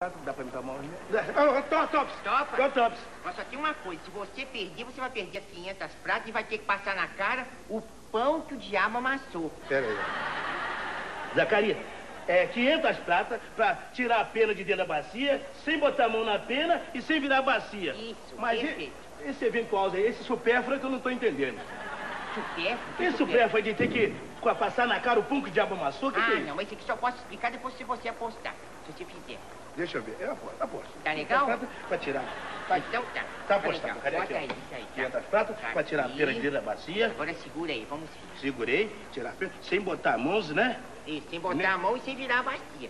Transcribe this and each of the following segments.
Dá pra me tomar um? Tops. Mas só tem uma coisa, se você perder, você vai perder as 500 pratas e vai ter que passar na cara o pão que o diabo amassou. Pera aí. Zacarias, 500 pratas pra tirar a pena de dentro da bacia, sem botar a mão na pena e sem virar a bacia. Isso, mas perfeito. Esse eventual aí, esse supérfluo é que eu não tô entendendo. Supérfluo? Esse supérfluo de ter que passar na cara o pão que o diabo amassou, que é isso? Não, esse aqui só posso explicar depois se você apostar, se você fizer. Deixa eu ver, eu aposto. Tá legal? Pra tirar. Então tá. Tá apostado, cadê Bota aqui? aí, isso aí. 500 pratas pra tirar a pena de dentro da bacia. Agora segura aí, vamos ver. Segurei, tirar a pena, sem botar a mão, né? Isso, sem botar a mão e sem virar a bacia.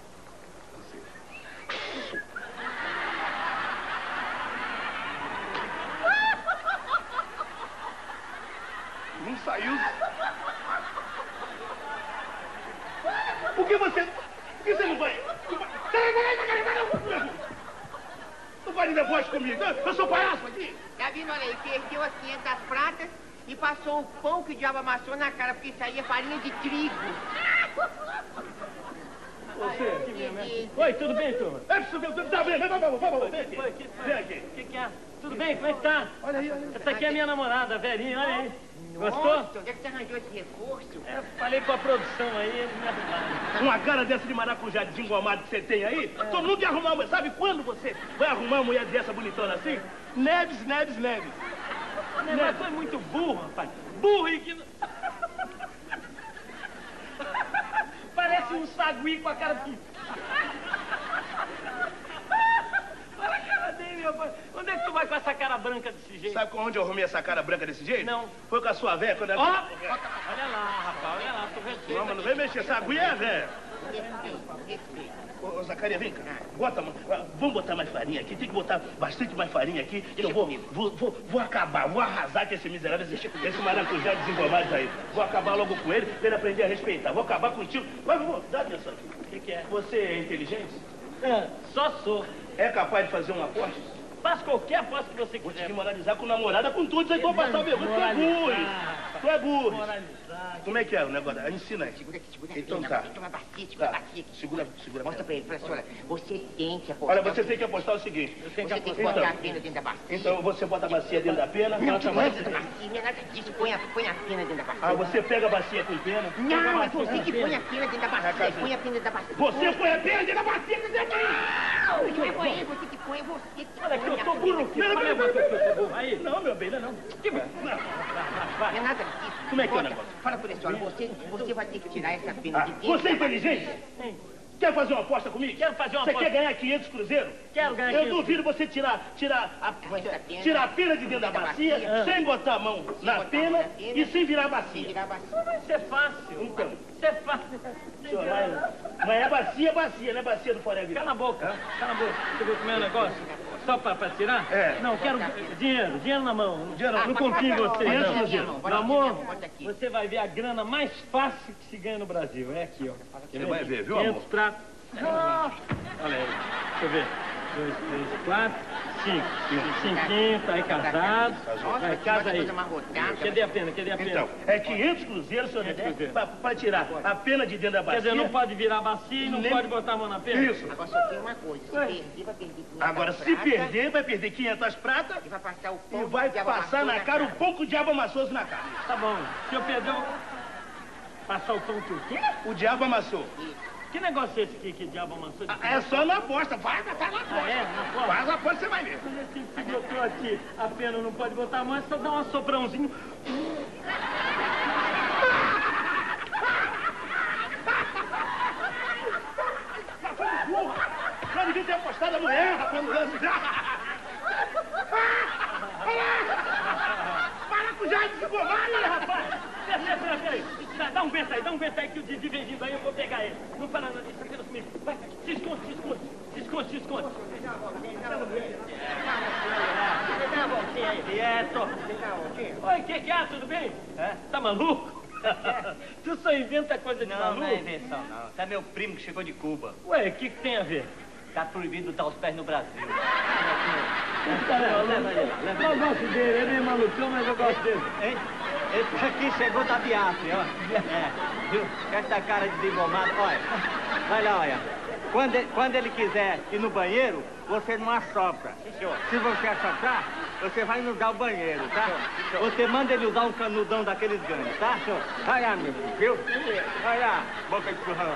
Não saiu. Por que você não vai? Não vai ainda voz comigo. Eu sou palhaço aqui. Tá vendo, olha aí, perdeu as 500 pratas e passou o pão que o diabo amassou na cara, porque isso aí é farinha de trigo. Você aqui mesmo, né? Oi, tudo bem, turma? Tá bem, vamos, vem aqui. Vem aqui. O que é? Tudo bem? Como é que tá? Olha aí. Essa aqui é a minha namorada, a Velhinha, olha aí. Gostou? Nossa, onde é que você arranjou esse reforço? Falei com a produção aí, eles me arrumaram. Uma cara dessa de maracujá desengomado que você tem aí, todo mundo ia arrumar uma. Sabe quando você vai arrumar uma mulher dessa bonitona assim? Neves. Mas foi muito burro, rapaz. Burro e que... Parece um sagui com a cara de... Olha a cara dele, rapaz. Onde é que tu vai com essa cara branca desse jeito? Sabe onde eu arrumei essa cara branca desse jeito? Não. Foi com a sua véia quando ela... Olha lá, rapaz, olha lá, tu respeita. Não, mas não vem mexer, essa aguinha é velha. Respeito. Ô, Zacarias, vem cá. Vamos botar mais farinha aqui, tem que botar bastante mais farinha aqui. Que eu vou acabar, vou arrasar com esse miserável, esse maracujá desengomado aí. Vou acabar logo com ele, pra ele aprender a respeitar. Vou acabar contigo. Dá atenção aqui. O que é? Você é inteligente? Só sou. É capaz de fazer uma aposta? Faça qualquer aposta que você Vou quiser. te moralizar com namorada, com tudo, isso aí que eu vou passar vergonha. Tu é burro. Moralizar. Como é que é o negócio? Ensina aí. Segura aqui. Então tá. Segura a bacia aqui. Segura. Mostra pra ele, professora. Você tem que apostar. Olha, você tem que apostar o seguinte. Você tem que botar a pena dentro da bacia. Então você bota a bacia dentro da pena. Não, dentro da bacia, não é nada disso. Põe a pena dentro da bacia. Ah, você pega a bacia com pena? Não, é você que põe a pena dentro da bacia. Põe a pena dentro da bacia. Você põe a pena dentro da bacia, que você põe! Não é você que põe, você que põe. Olha que eu tô burro aqui. Aí. Não, meu bem, não. Não é nada disso. Como é que é o negócio? Fala por isso, olha, você vai ter que tirar essa pena de dentro. Você é inteligente? Quer fazer uma aposta comigo? Quero fazer uma Você aposta. quer ganhar 500 cruzeiros? Quero ganhar 500. Eu duvido você tirar a pena de dentro da bacia, sem botar a mão na pena e sem virar a bacia. Vai ser fácil. Então. Isso é fácil. Mas é bacia, não é bacia do Forever. Cala a boca. Cala a boca. Você viu como é o negócio? Só pra tirar? É. Não, quero dinheiro na mão. Dinheiro, não confio em você, não. Meu amor, você vai ver a grana mais fácil que se ganha no Brasil. É aqui, ó. Você vai ver, viu, 500 amor? pratos. Olha aí. Deixa eu ver. 2, 3, 4, 5. 5, tá aí casado. Vai, casa aí. Cadê a pena? Então, é 500 cruzeiros, senhor Dedé, pra tirar a pena de dentro da bacia. Quer dizer, não pode virar a bacia e não pode botar a mão na pena? Isso. Agora só tem uma coisa, se perder, vai perder 500 Agora, se perder, vai perder 500 pratas e vai passar o pão e vai que o diabo passar amassou na cara o pão que o diabo amassou na cara. Tá bom. Se eu perder, eu vou passar o pão que o quê? O diabo amassou. Que negócio é esse aqui que o diabo amassou? É só na aposta, vai botar na aposta. Ah, é? Na aposta? Faz a aposta, você vai ver. Mas esse que botou aqui, a pena não pode botar a mão, é só dar um assoprãozinho. Já devia ter apostado a mulher, rapaz, no lance. Para com o Jair desengomado, rapaz. Peraí. Dá um vento aí que o Didi vem vindo aí, eu vou pegar ele. Não fala nada disso, apenas comigo. Vai, se esconde. Dá uma voltinha aí. Oi, que é? Tudo bem? Tá maluco? Tu só inventa coisa de maluco? Não é invenção, não. Isso é meu primo que chegou de Cuba. Ué, o que tem a ver? Tá proibido botar os pés no Brasil. Eu gosto dele, ele é malucão, mas eu gosto dele. Hein? Esse aqui chegou da Biafra, ó. Viu? Com essa cara de desengomado, olha. Vai lá, olha. Quando ele quiser ir no banheiro, você não assopra. Se você assoprar, você vai inundar o banheiro, tá? Você manda ele usar um canudão daqueles grandes, tá? Vai lá, meu filho, viu? Vai lá, boca de churrão.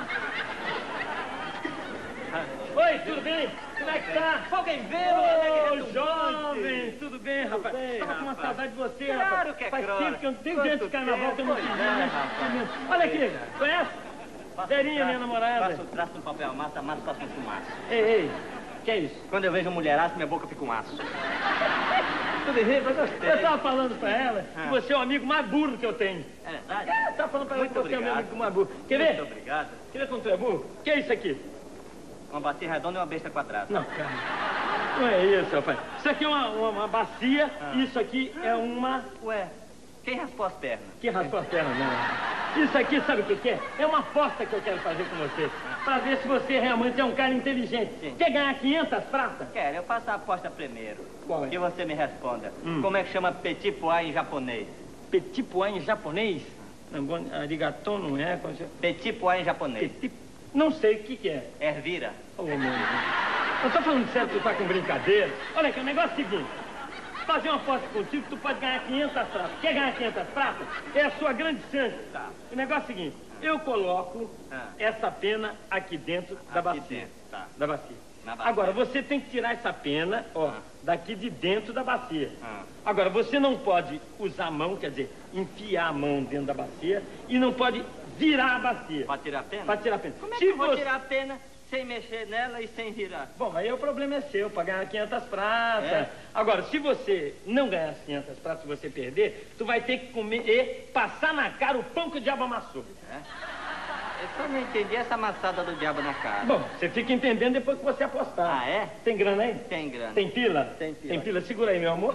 Oi, tudo bem? Como é que tá? Alguém vê? Ô, jovem, tudo bem, rapaz? Tava com uma saudade de você, Claro rapaz. que é Faz crônica. tempo que eu não tenho diante de carnaval que eu não te vi, Pois né? rapaz. Olha aqui, conhece? Verinha, minha namorada. Faço o traço no papel massa, massa faço um fumaço. Ei, que é isso? Quando eu vejo um mulheraço, minha boca fica um aço. Tudo bem, eu gostei. Eu tava falando pra ela que Ah. você é o amigo mais burro que eu tenho. É verdade? Eu tava falando pra ela que Muito você é o meu obrigado. amigo mais burro. Quer ver? Muito obrigado. Quer ver como tu é burro? O que é isso aqui? Uma bacia redonda e uma besta quadrada. Não, cara. Não é isso, rapaz. Isso aqui é uma bacia, isso aqui é uma... Ué, quem raspou as pernas? Que raspou a perna, não. Isso aqui, sabe o que é? É uma aposta que eu quero fazer com você. Pra ver se você realmente é um cara inteligente. Sim. Quer ganhar 500 pratas? Quero, eu faço a aposta primeiro. Qual é? Que você me responda. Como é que chama petit pois em japonês? Petit pois em japonês? Arigato não é? Petit pois em japonês. Petit... Não sei o que é. Ervira. Oh, meu Deus. Eu tô falando sério, tu tá com brincadeira. Olha aqui, o negócio é o seguinte. Fazer uma aposta contigo, tu pode ganhar 500 pratas. Quer ganhar 500 pratas? É a sua grande chance. Tá. O negócio é o seguinte. Eu coloco Ah. essa pena aqui dentro da Aqui bacia. dentro, tá. Da bacia. Na bacia. Agora, você tem que tirar essa pena, ó, Ah. daqui de dentro da bacia. Ah. Agora, você não pode usar a mão, quer dizer, enfiar a mão dentro da bacia e não pode virar a bacia Pode tirar a pena? para tirar a pena. Como é que eu vou tirar a pena sem mexer nela e sem virar? Bom, aí o problema é seu, para ganhar 500 pratas. É. Agora, se você não ganhar as 500 pratas, se você perder, tu vai ter que comer e passar na cara o pão que o diabo amassou. Eu só não entendi essa amassada do diabo na cara. Bom, você fica entendendo depois que você apostar. Ah, é? Tem grana aí? Tem grana. Tem pila? Tem pila. Tem pila? Segura aí, meu amor.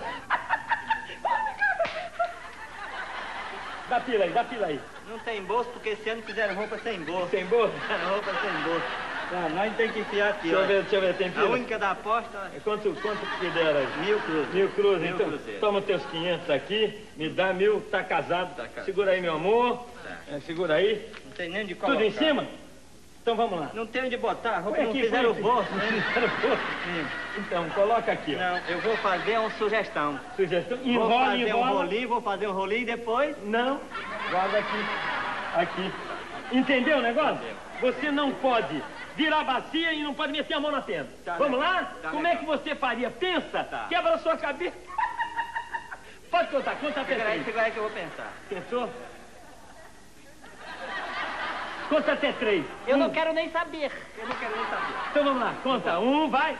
Dá pila aí, dá pila aí. Não tem bolso porque esse ano fizeram roupa sem bolso. Tem bolsa? Fizeram roupa sem bolso. Tá, nós tem que enfiar aqui, Deixa eu ver, tem A pila? única da aposta, Quanto que deram aí? 1.000 cruzes. 1000 cruzes, Mil então cruzeiros. toma teus 500 aqui, me dá 1000, tá casado. Tá casado. Segura aí, meu amor. Segura aí. Não tem nem de colocar. Tudo em cima? Então vamos lá. Não tem onde botar, a roupa Põe não aqui, fizeram o põe bolso, aqui. né? Fizeram o bolso. Então, coloca aqui, ó. Não, eu vou fazer uma sugestão. Sugestão. Vou Enrola, fazer um enrola. rolinho, vou fazer um rolinho e depois... Não, guarda aqui. Aqui. Entendeu o negócio? Entendeu. Você não pode virar a bacia e não pode meter a mão na pena. Tá Vamos legal. lá? Tá Como é legal. que você faria? Pensa, Tá. quebra a sua cabeça. Pode contar, conta até Segura aí, 3. segura aí que eu vou pensar. Pensou? Conta até 3. Eu não quero nem saber. Eu não quero nem saber. Então vamos lá, conta. 1, vai.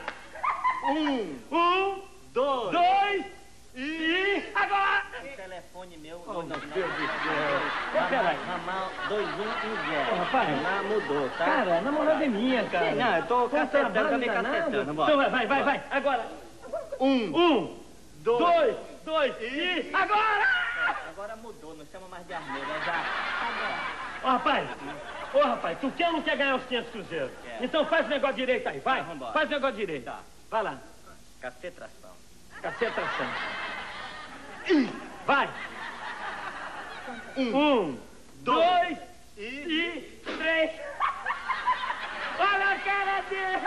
1, 2. 2 e agora! O telefone meu... Oh, não, Deus não. do céu. Peraí. Ramal 2110. Ô, rapaz. Não, mudou, tá? Cara, a namorada é minha, cara. Sim, não, eu tô Foi um cacetando, trabalho tô me danado. cacetando, bora. Então vai. Agora. 1, 2 e agora! Agora mudou, não chama mais de armeiro, é já... Ô, rapaz, tu quer ou não quer ganhar os 500 cruzeiros? Quero. Então faz o negócio direito aí, vai. Tá, vambora. Faz o negócio direito. Tá. Vai lá. Cacetração. Cacetração. Vai. 1, 2 e 3. Olha a cara dele.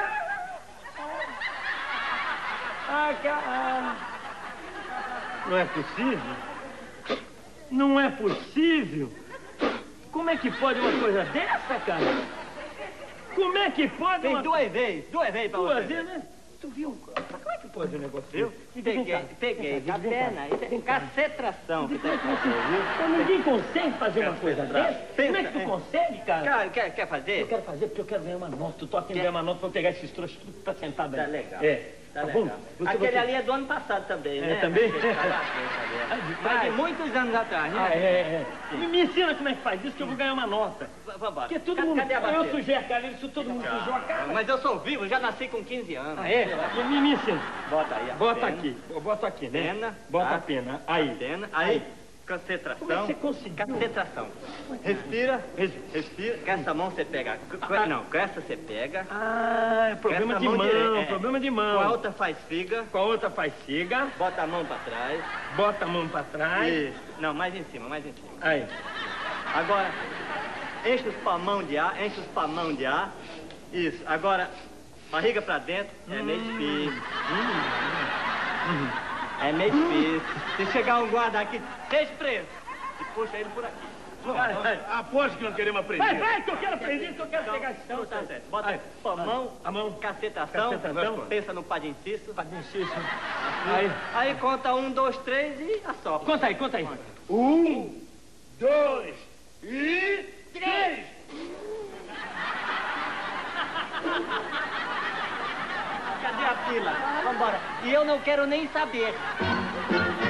Não é possível? Não é possível? Como é que pode uma coisa dessa, cara? Como é que pode Fez uma... duas vezes pra Duas você. vezes, né? Tu viu? Como é que pode um negócio Viu? desse? Peguei. Vem cá, Catena, isso é cacetração que tem que fazer, viu? Então, ninguém consegue fazer uma coisa dessa? Como é que tu Pensa, consegue, cara? Quer Eu fazer? quero fazer porque eu quero ganhar uma nota. Eu tô afim de ganhar uma nota pra eu pegar esses trouxas tudo que tá sentado aí. Tá legal. Tá legal. bom? Aquele ali é do ano passado também, né? também? Aquele tá lá dentro, Mas de muitos anos atrás, né? Me ensina como é que faz isso que eu vou ganhar uma nota. Vambora. Porque todo mundo... Cadê a Eu bateria? sujei a cara, isso todo mundo sujou a cara. Mas eu sou vivo, já nasci com 15 anos. Ah, é? Me ensina. Bota aí a Bota pena. aqui. Eu boto aqui, né? Pena. Bota Tá. a pena. Aí. Pena. Aí. Concentração. Como é que você conseguiu? Concentração. Respira. Respira. Com essa mão você pega. Não, com essa você pega. Ah, é problema Essa de mão mão, direita, é. problema de Com a mão. outra faz figa. Com a outra faz cega, Bota a mão pra trás. bota a mão pra trás. Isso. Não, mais em cima, mais em cima. Aí. Agora, enche os pulmão de ar, Isso. Agora, barriga pra dentro é meio difícil. É meio difícil. Se chegar um guarda aqui, seja preso. E puxa ele por aqui. Aposto que não queremos aprender. Vai, que eu quero aprender, que eu quero pegar esse Então tá certo. Bota aí. A mão, cacetação, pensa no padincício. Aí conta 1, 2, 3 e assopra. Conta aí, conta aí. 1, 2 e 3. Cadê a fila? Vambora. E eu não quero nem saber.